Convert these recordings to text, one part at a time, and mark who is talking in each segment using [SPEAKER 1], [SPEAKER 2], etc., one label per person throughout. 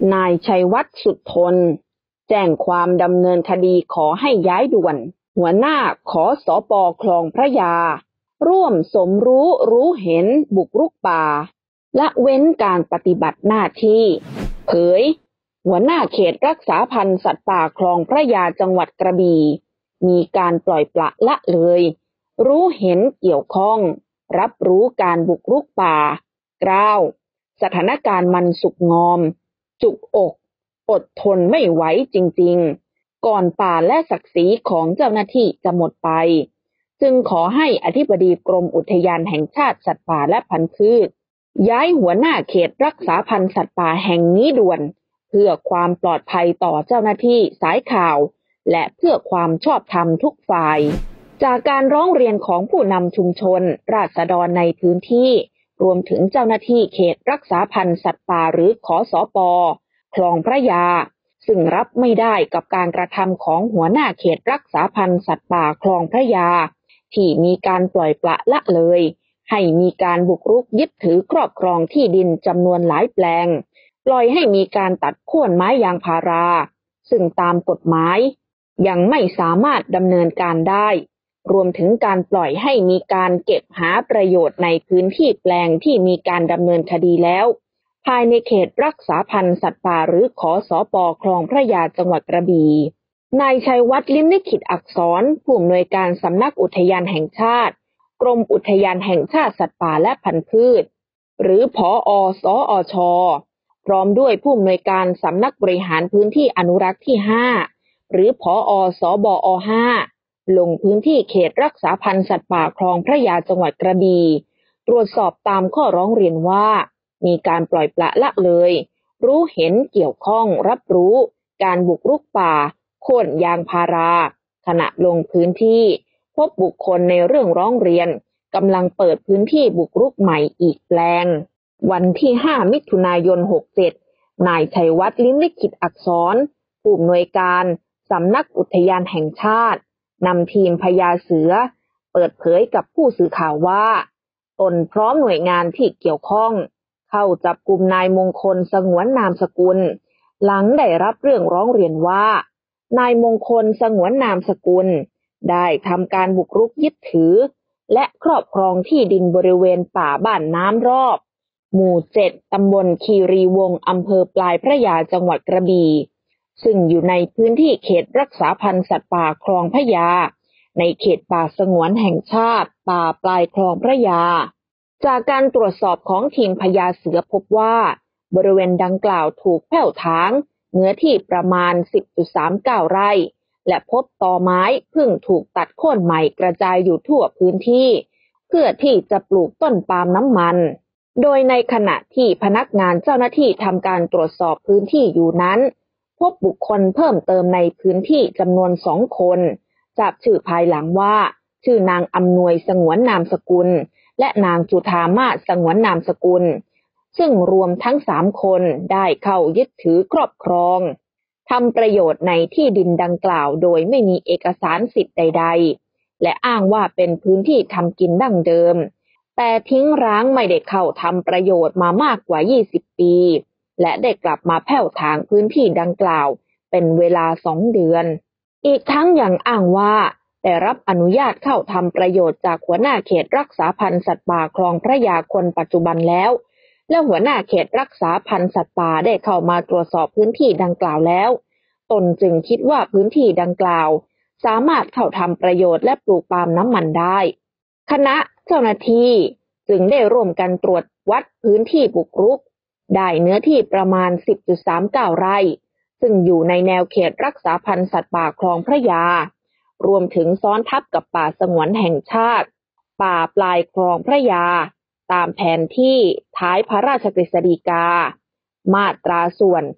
[SPEAKER 1] นายชัยวัฒน์สุดทนแจ้งความดำเนินคดีขอให้ย้ายด่วนหัวหน้าขสป.คลองพระยาร่วมสมรู้เห็นบุกรุกป่าละเว้นการปฏิบัติหน้าที่เผยหัวหน้าเขตรักษาพันธุ์สัตว์ป่าคลองพระยาจังหวัดกระบี่มีการปล่อยปละละเลยรู้เห็นเกี่ยวข้องรับรู้การบุกรุกป่ากล่าวสถานการณ์มันสุกงอมจุกอกอดทนไม่ไหวจริงๆก่อนป่าและศักดิ์ศรีของเจ้าหน้าที่จะหมดไปจึงขอให้อธิบดีกรมอุทยานแห่งชาติสัตว์ป่าและพันธุ์พืชย้ายหัวหน้าเขตรักษาพันธุ์สัตว์ป่าแห่งนี้ด่วนเพื่อความปลอดภัยต่อเจ้าหน้าที่สายข่าวและเพื่อความชอบธรรมทุกฝ่ายจากการร้องเรียนของผู้นำชุมชนราษฎรในพื้นที่รวมถึงเจ้าหน้าที่เขตรักษาพันธุ์สัตว์ป่าหรือขสป.คลองพระยาซึ่งรับไม่ได้กับการกระทำของหัวหน้าเขตรักษาพันธุ์สัตว์ป่าคลองพระยาที่มีการปล่อยปละละเลยให้มีการบุกรุกยึดถือครอบครองที่ดินจำนวนหลายแปลงปล่อยให้มีการตัดโค่นไม้ยางพาราซึ่งตามกฎหมายยังไม่สามารถดำเนินการได้รวมถึงการปล่อยให้มีการเก็บหาประโยชน์ในพื้นที่แปลงที่มีการดำเนินคดีแล้วภายในเขตรักษาพันธุ์สัตว์ป่าหรือขสป.คลองพระยาจังหวัดกระบี่นายชัยวัฒน์ลิ้มลิขิตอักษรผู้อำนวยการสำนักอุทยานแห่งชาติกรมอุทยานแห่งชาติสัตว์ป่าและพันธุ์พืชหรือผอ.สอช.พร้อมด้วยผู้อำนวยการสำนักบริหารพื้นที่อนุรักษ์ที่5หรือผอ.สบอ5ลงพื้นที่เขตรักษาพันธุ์สัตว์ป่าคลองพระยาจังหวัดกระบี่ตรวจสอบตามข้อร้องเรียนว่ามีการปล่อยปละละเลยรู้เห็นเกี่ยวข้องรับรู้การบุกรุกป่าโค่นยางพาราขณะลงพื้นที่พบบุคคลในเรื่องร้องเรียนกำลังเปิดพื้นที่บุกรุกใหม่อีกแปลงวันที่5มิถุนายน67นายชัยวัฒน์ลิ้มลิขิตอักษรผู้อำนวยการสำนักอุทยานแห่งชาตินำทีมพญาเสือเปิดเผยกับผู้สื่อข่าวว่าตนพร้อมหน่วยงานที่เกี่ยวข้องเข้าจับกุมนายมงคลสงวนนามสกุลหลังได้รับเรื่องร้องเรียนว่านายมงคลสงวนนามสกุลได้ทำการบุกรุกยึดถือและครอบครองที่ดินบริเวณป่าบ้านน้ำรอบหมู่7ตำบลคีรีวงศ์อำเภอปลายพระยาจังหวัดกระบี่ซึ่งอยู่ในพื้นที่เขตรักษาพันธุ์สัตว์ป่าคลองพระยาในเขตป่าสงวนแห่งชาติป่าปลายคลองพระยาจากการตรวจสอบของทีมพญาเสือพบว่าบริเวณดังกล่าวถูกแผ่วถางเนื้อที่ประมาณ 10.39 ไร่และพบตอไม้เพิ่งถูกตัดโค่นใหม่กระจายอยู่ทั่วพื้นที่เพื่อที่จะปลูกต้นปาล์มน้ำมันโดยในขณะที่พนักงานเจ้าหน้าที่ทำการตรวจสอบพื้นที่อยู่นั้นพบบุคคลเพิ่มเติมในพื้นที่จำนวน2 คนทราบชื่อภายหลังว่าชื่อนางอำนวยสงวนนามสกุลและนางจุฑามาศสงวนนามสกุลซึ่งรวมทั้ง3 คนได้เข้ายึดถือครอบครองทำประโยชน์ในที่ดินดังกล่าวโดยไม่มีเอกสารสิทธิ์ใดๆและอ้างว่าเป็นพื้นที่ทำกินดั้งเดิมแต่ทิ้งร้างไม่ได้เข้าทำประโยชน์มามากกว่า20 ปีและได้กลับมาแผ่วถางพื้นที่ดังกล่าวเป็นเวลา2 เดือนอีกทั้งยังอ้างว่าได้รับอนุญาตเข้าทำประโยชน์จากหัวหน้าเขตรักษาพันธุ์สัตว์ป่าคลองพระยาคนปัจจุบันแล้วและหัวหน้าเขตรักษาพันธุ์สัตว์ป่าได้เข้ามาตรวจสอบพื้นที่ดังกล่าวแล้วตนจึงคิดว่าพื้นที่ดังกล่าวสามารถเข้าทำประโยชน์และปลูกปาล์มน้ำมันได้คณะเจ้าหน้าที่จึงได้ร่วมกันตรวจวัดพื้นที่บุกรุกได้เนื้อที่ประมาณ 10.39 ไร่ซึ่งอยู่ในแนวเขตรักษาพันธุ์สัตว์ป่าคลองพระยารวมถึงซ้อนทับกับป่าสงวนแห่งชาติป่าปลายคลองพระยาตามแผนที่ท้ายพระราชกฤษฎีกามาตราส่วน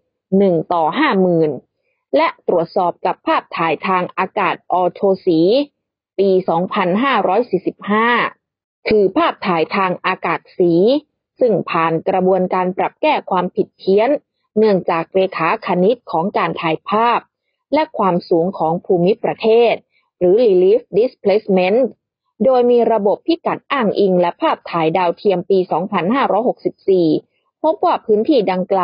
[SPEAKER 1] 1:50,000และตรวจสอบกับภาพถ่ายทางอากาศออโทสีปี2545คือภาพถ่ายทางอากาศสีซึ่งผ่านกระบวนการปรับแก้ความผิดเพี้ยนเนื่องจากเรขาคณิตของการถ่ายภาพและความสูงของภูมิประเทศหรือ Relief Displacement โดยมีระบบพิกัดอ้างอิงและภาพถ่ายดาวเทียมปี 2564 พบว่าพื้นที่ดังกล่าว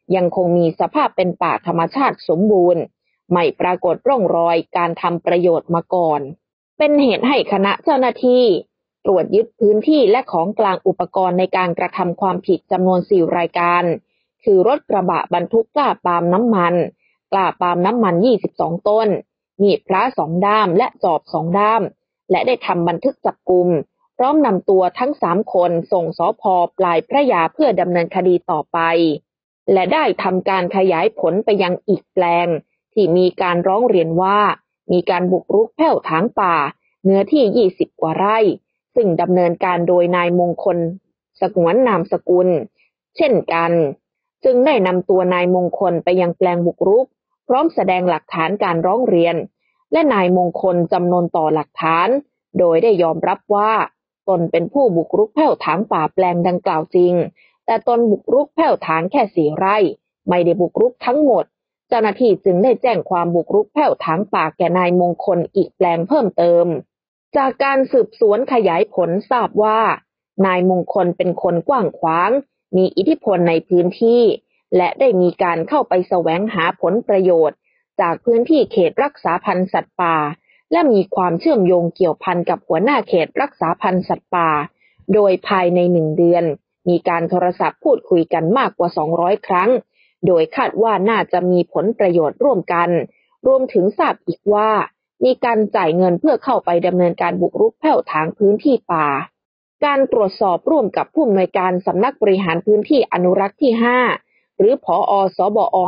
[SPEAKER 1] ยังคงมีสภาพเป็นป่าธรรมชาติสมบูรณ์ไม่ปรากฏร่องรอยการทำประโยชน์มาก่อนเป็นเหตุให้คณะเจ้าหน้าที่ตรวจยึดพื้นที่และของกลางอุปกรณ์ในการกระทำความผิดจำนวน4รายการคือรถกระบะบรรทุกกล้าปาล์มน้ำมันกล้าปาล์มน้ำมัน22ต้นมีดพระ2ด้ามและจอบ2ด้ามและได้ทำบันทึกจับกุมพร้อมนำตัวทั้ง3คนส่งสภ.ปลายพระยาเพื่อดำเนินคดีต่อไปและได้ทำการขยายผลไปยังอีกแปลงที่มีการร้องเรียนว่ามีการบุกรุกแผ่วถางป่าเนื้อที่20กว่าไร่ซึ่งดำเนินการโดยนายมงคลสงวนนามสกุลเช่นกันจึงได้นำตัวนายมงคลไปยังแปลงบุกรุกพร้อมแสดงหลักฐานการร้องเรียนและนายมงคลจำนวนต่อหลักฐานโดยได้ยอมรับว่าตนเป็นผู้บุกรุกแผ่วถางป่าแปลงดังกล่าวจริงแต่ตนบุกรุกแผ่วถางแค่4ไร่ไม่ได้บุกรุกทั้งหมดเจ้าหน้าที่จึงได้แจ้งความบุกรุกแผ่วถางป่าแก่นายมงคลอีกแปลงเพิ่มเติมจากการสืบสวนขยายผลทราบว่านายมงคลเป็นคนกว้างขวางมีอิทธิพลในพื้นที่และได้มีการเข้าไปแสวงหาผลประโยชน์จากพื้นที่เขตรักษาพันธุ์สัตว์ป่าและมีความเชื่อมโยงเกี่ยวพันกับหัวหน้าเขตรักษาพันธุ์สัตว์ป่าโดยภายใน1 เดือนมีการโทรศัพท์พูดคุยกันมากกว่า200ครั้งโดยคาดว่าน่าจะมีผลประโยชน์ร่วมกันรวมถึงทราบอีกว่ามีการจ่ายเงินเพื่อเข้าไปดำเนินการบุกรุกแผ่วถางพื้นที่ป่าการตรวจสอบร่วมกับผู้อำนวยการสำนักบริหารพื้นที่อนุรักษ์ที่5หรือผอ.สบอ.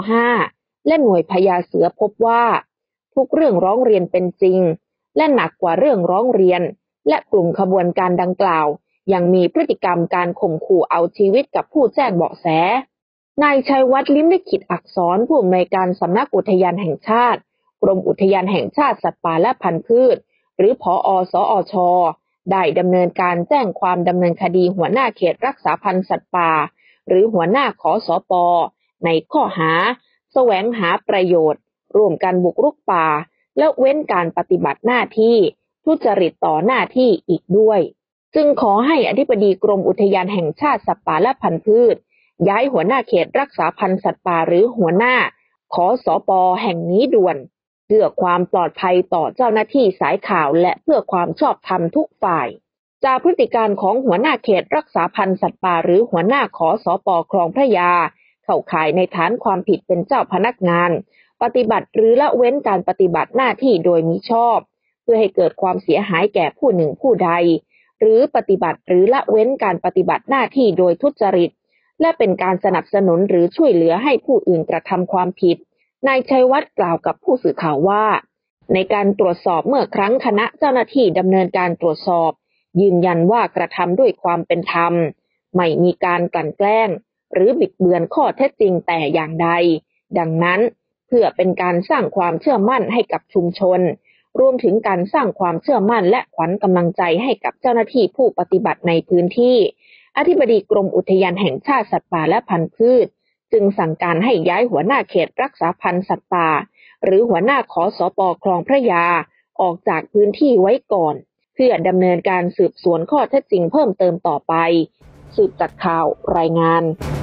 [SPEAKER 1] 5และหน่วยพญาเสือพบว่าทุกเรื่องร้องเรียนเป็นจริงและหนักกว่าเรื่องร้องเรียนและกลุ่มขบวนการดังกล่าวยังมีพฤติกรรมการข่มขู่เอาชีวิตกับผู้แจ้งเบาะแสนายชัยวัฒน์ลิ้มลิขิตอักษรผู้อำนวยการสำนักอุทยานแห่งชาติกรมอุทยานแห่งชาติสัตว์ป่าและพันธุ์พืชหรือผอ.สอช.ได้ดำเนินการแจ้งความดำเนินคดีหัวหน้าเขตรักษาพันธุ์สัตว์ป่าหรือหัวหน้าขสป.ในข้อหาแสวงหาประโยชน์ร่วมกันบุกรุกป่าและเว้นการปฏิบัติหน้าที่ทุจริตต่อหน้าที่อีกด้วยจึงขอให้อธิบดีกรมอุทยานแห่งชาติสัตว์ป่าและพันธุ์พืชย้ายหัวหน้าเขตรักษาพันธุ์สัตว์ป่าหรือหัวหน้าขสป.แห่งนี้ด่วนเพื่อความปลอดภัยต่อเจ้าหน้าที่สายข่าวและเพื่อความชอบธรรมทุกฝ่ายจากพฤติการของหัวหน้าเขตรักษาพันธุ์สัตว์ป่าหรือหัวหน้าขสป.คลองพระยาเข้าข่ายในฐานความผิดเป็นเจ้าพนักงานปฏิบัติหรือละเว้นการปฏิบัติหน้าที่โดยมิชอบเพื่อให้เกิดความเสียหายแก่ผู้หนึ่งผู้ใดหรือปฏิบัติหรือละเว้นการปฏิบัติหน้าที่โดยทุจริตและเป็นการสนับสนุนหรือช่วยเหลือให้ผู้อื่นกระทำความผิดนายชัยวัฒน์กล่าวกับผู้สื่อข่าวว่าในการตรวจสอบเมื่อครั้งคณะเจ้าหน้าที่ดำเนินการตรวจสอบยืนยันว่ากระทำด้วยความเป็นธรรมไม่มีการกลั่นแกล้งหรือบิดเบือนข้อเท็จจริงแต่อย่างใดดังนั้นเพื่อเป็นการสร้างความเชื่อมั่นให้กับชุมชนรวมถึงการสร้างความเชื่อมั่นและขวัญกำลังใจให้กับเจ้าหน้าที่ผู้ปฏิบัติในพื้นที่อธิบดีกรมอุทยานแห่งชาติสัตว์ป่าและพันธุ์พืชจึงสั่งการให้ย้ายหัวหน้าเขตรักษาพันธุ์สัตว์ป่าหรือหัวหน้าขสป.คลองพระยาออกจากพื้นที่ไว้ก่อนเพื่อดำเนินการสืบสวนข้อเท็จจริงเพิ่มเติมต่อไปสืบจากข่าวรายงาน